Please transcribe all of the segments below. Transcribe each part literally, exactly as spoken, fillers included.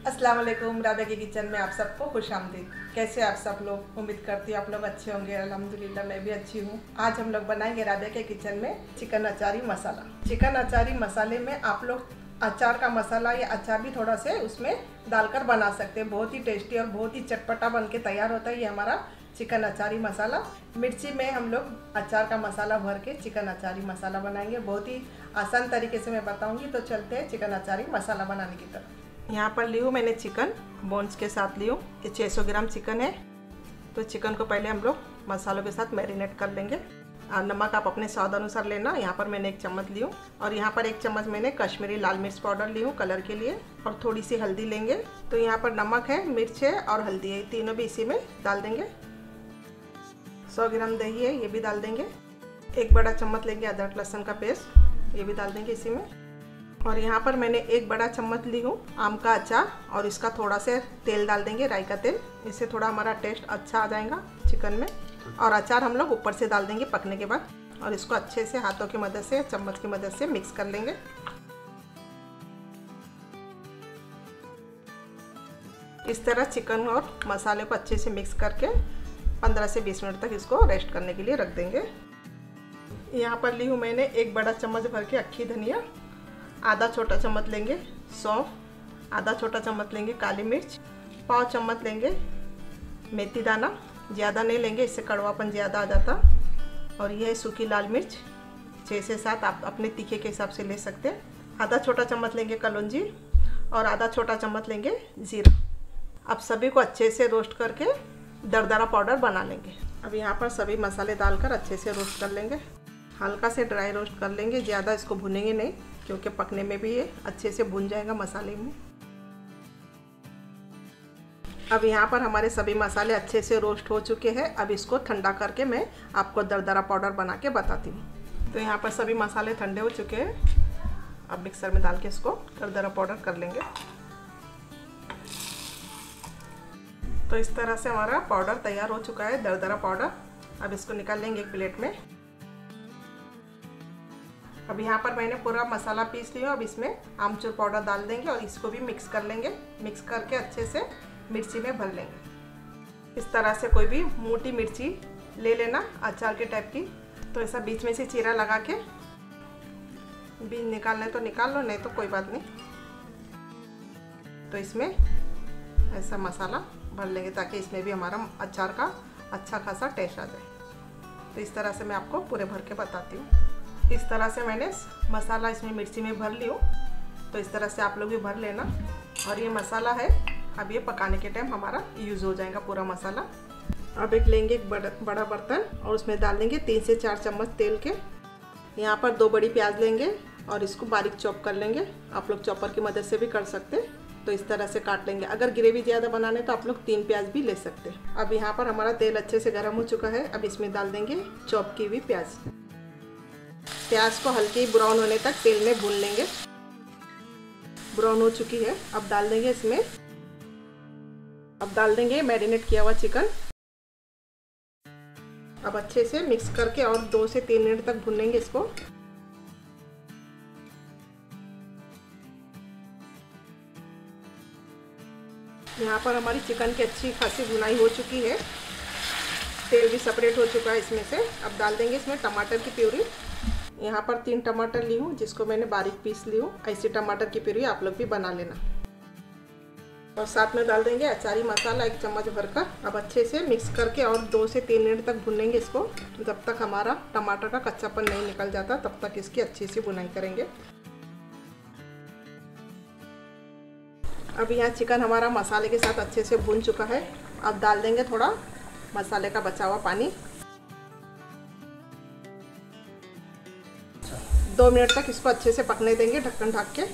अस्सलाम वालेकुम। राधा के किचन में आप सबको खुश आमदीद। कैसे आप सब लोग? उम्मीद करती हूँ आप लोग अच्छे होंगे। अल्हम्दुलिल्लाह मैं भी अच्छी हूँ। आज हम लोग बनाएंगे राधा के किचन में चिकन अचारी मसाला। चिकन अचारी मसाले में आप लोग अचार का मसाला या अचार भी थोड़ा से उसमें डालकर बना सकते हैं। बहुत ही टेस्टी और बहुत ही चटपटा बन के तैयार होता है ये हमारा चिकन अचारी मसाला। मिर्ची में हम लोग अचार का मसाला भर के चिकन अचारी मसाला बनाएंगे। बहुत ही आसान तरीके से मैं बताऊंगी। तो चलते हैं चिकन अचारी मसाला बनाने की तरफ। यहाँ पर ली हूँ मैंने चिकन, बोन्स के साथ ली हूँ। ये छः सौ ग्राम चिकन है। तो चिकन को पहले हम लोग मसालों के साथ मैरिनेट कर लेंगे। और नमक आप अपने स्वाद अनुसार लेना। यहाँ पर मैंने एक चम्मच ली हूँ और यहाँ पर एक चम्मच मैंने कश्मीरी लाल मिर्च पाउडर ली हूँ कलर के लिए, और थोड़ी सी हल्दी लेंगे। तो यहाँ पर नमक है, मिर्च है और हल्दी है, तीनों भी इसी में डाल देंगे। सौ ग्राम दही है, ये भी डाल देंगे। एक बड़ा चम्मच लेंगे अदरक लहसुन का पेस्ट, ये भी डाल देंगे इसी में। और यहाँ पर मैंने एक बड़ा चम्मच ली हूँ आम का अचार, और इसका थोड़ा सा तेल डाल देंगे, राई का तेल। इससे थोड़ा हमारा टेस्ट अच्छा आ जाएगा चिकन में। और अचार हम लोग ऊपर से डाल देंगे पकने के बाद, और इसको अच्छे से हाथों की मदद से, चम्मच की मदद से मिक्स कर लेंगे। इस तरह चिकन और मसाले को अच्छे से मिक्स करके पंद्रह से बीस मिनट तक इसको रेस्ट करने के लिए रख देंगे। यहाँ पर ली हूँ मैंने एक बड़ा चम्मच भर के अक्खी धनिया, आधा छोटा चम्मच लेंगे सौंफ, आधा छोटा चम्मच लेंगे काली मिर्च, पाव चम्मच लेंगे मेथी दाना, ज़्यादा नहीं लेंगे इससे कड़वापन ज़्यादा आ जाता। और यह है सूखी लाल मिर्च, छः से सात आप अपने तीखे के हिसाब से ले सकते हैं। आधा छोटा चम्मच लेंगे कलौंजी और आधा छोटा चम्मच लेंगे जीरा। अब सभी को अच्छे से रोस्ट करके दरदरा पाउडर बना लेंगे। अब यहाँ पर सभी मसाले डालकर अच्छे से रोस्ट कर लेंगे। हल्का से ड्राई रोस्ट कर लेंगे, ज़्यादा इसको भुनेंगे नहीं क्योंकि पकने में भी ये अच्छे से भुन जाएगा मसाले में। अब यहाँ पर हमारे सभी मसाले अच्छे से रोस्ट हो चुके हैं। अब इसको ठंडा करके मैं आपको दरदरा पाउडर बना के बताती हूँ। तो यहाँ पर सभी मसाले ठंडे हो चुके हैं। अब मिक्सर में डाल के इसको दरदरा पाउडर कर लेंगे। तो इस तरह से हमारा पाउडर तैयार हो चुका है, दरदरा पाउडर। अब इसको निकाल लेंगे एक प्लेट में। अब यहाँ पर मैंने पूरा मसाला पीस लिया। अब इसमें आमचूर पाउडर डाल देंगे और इसको भी मिक्स कर लेंगे। मिक्स करके अच्छे से मिर्ची में भर लेंगे। इस तरह से कोई भी मोटी मिर्ची ले लेना अचार के टाइप की। तो ऐसा बीच में से चीरा लगा के बीज निकालना है तो निकाल लो, नहीं तो कोई बात नहीं। तो इसमें ऐसा मसाला भर लेंगे ताकि इसमें भी हमारा अचार का अच्छा खासा टेस्ट आ जाए। तो इस तरह से मैं आपको पूरे भर के बताती हूँ। इस तरह से मैंने मसाला इसमें मिर्ची में भर ली हूँ। तो इस तरह से आप लोग भी भर लेना। और ये मसाला है, अब ये पकाने के टाइम हमारा यूज़ हो जाएगा पूरा मसाला। अब एक लेंगे एक बड़ा बड़ा बर्तन और उसमें डाल देंगे तीन से चार चम्मच तेल के। यहाँ पर दो बड़ी प्याज लेंगे और इसको बारीक चॉप कर लेंगे। आप लोग चॉपर की मदद से भी कर सकते हैं। तो इस तरह से काट लेंगे। अगर ग्रेवी ज़्यादा बनाने तो आप लोग तीन प्याज भी ले सकते हैं। अब यहाँ पर हमारा तेल अच्छे से गर्म हो चुका है। अब इसमें डाल देंगे चॉप की हुई प्याज। प्याज को हल्की ब्राउन होने तक तेल में भून लेंगे। ब्राउन हो चुकी है। अब डाल देंगे इसमें अब डाल देंगे मैरिनेट किया हुआ चिकन। अब अच्छे से मिक्स करके और दो से तीन मिनट तक भून लेंगे इसको। यहाँ पर हमारी चिकन की अच्छी खासी भुनाई हो चुकी है। तेल भी सेपरेट हो चुका है इसमें से। अब डाल देंगे इसमें टमाटर की प्यूरी। यहाँ पर तीन टमाटर ली हूँ जिसको मैंने बारीक पीस ली हूँ। ऐसी टमाटर की प्यूरी आप लोग भी बना लेना। और साथ में डाल देंगे अचारी मसाला एक चम्मच भरकर। अब अच्छे से मिक्स करके और दो से तीन मिनट तक भूनेंगे इसको, जब तक हमारा टमाटर का कच्चापन नहीं निकल जाता तब तक इसकी अच्छी सी भुनाई करेंगे। अब यहाँ चिकन हमारा मसाले के साथ अच्छे से भून चुका है। अब डाल देंगे थोड़ा मसाले का बचा हुआ पानी। दो मिनट तक इसको अच्छे से पकने देंगे ढक्कन ढक के।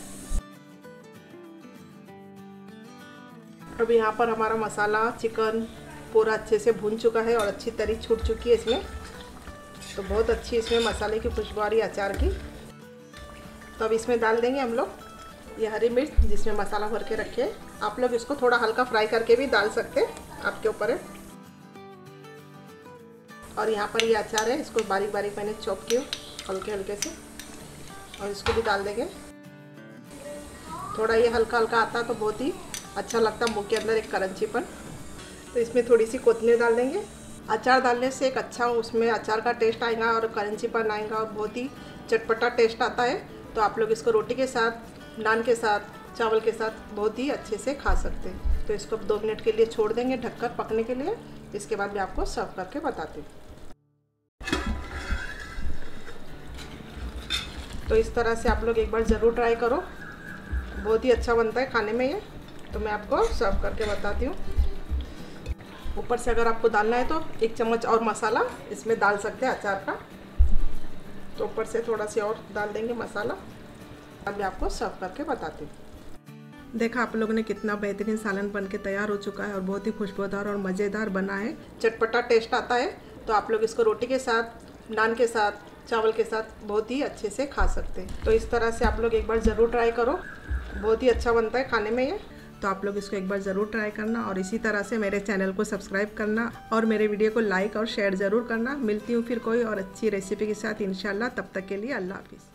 अब यहाँ पर हमारा मसाला चिकन पूरा अच्छे से भून चुका है और अच्छी तरी छूट चुकी है इसमें। तो बहुत अच्छी इसमें मसाले की खुशबू आ रही है अचार की। तो अब इसमें डाल देंगे हम लोग ये हरी मिर्च जिसमें मसाला भर के रखे। आप लोग इसको थोड़ा हल्का फ्राई करके भी डाल सकते हैं, आपके ऊपर है। और यहाँ पर ये अचार है, इसको बारीक बारीक मैंने चॉप किया हल्के हल्के से, और इसको भी डाल देंगे। थोड़ा ये हल्का हल्का आता है तो बहुत ही अच्छा लगता है मुंह के अंदर एक करंचीपन। तो इसमें थोड़ी सी कोथिमीर डाल देंगे। अचार डालने से एक अच्छा उसमें अचार का टेस्ट आएगा और करंचीपन आएगा और बहुत ही चटपटा टेस्ट आता है। तो आप लोग इसको रोटी के साथ, नान के साथ, चावल के साथ बहुत ही अच्छे से खा सकते हैं। तो इसको दो मिनट के लिए छोड़ देंगे ढककर पकने के लिए। इसके बाद मैं आपको सर्व करके बताती हूँ। तो इस तरह से आप लोग एक बार ज़रूर ट्राई करो, बहुत ही अच्छा बनता है खाने में ये। तो मैं आपको सर्व करके बताती हूँ। ऊपर से अगर आपको डालना है तो एक चम्मच और मसाला इसमें डाल सकते हैं अचार का। तो ऊपर से थोड़ा सा और डाल देंगे मसाला। अब मैं आपको सर्व करके बताती हूँ। देखा आप लोगों ने कितना बेहतरीन सालन बन के तैयार हो चुका है और बहुत ही खुशबूदार और मज़ेदार बना है। चटपटा टेस्ट आता है। तो आप लोग इसको रोटी के साथ, नान के साथ, चावल के साथ बहुत ही अच्छे से खा सकते हैं। तो इस तरह से आप लोग एक बार ज़रूर ट्राई करो, बहुत ही अच्छा बनता है खाने में ये। तो आप लोग इसको एक बार ज़रूर ट्राई करना और इसी तरह से मेरे चैनल को सब्सक्राइब करना और मेरे वीडियो को लाइक और शेयर ज़रूर करना। मिलती हूँ फिर कोई और अच्छी रेसिपी के साथ इंशाल्लाह। तब तक के लिए अल्लाह हाफिज़।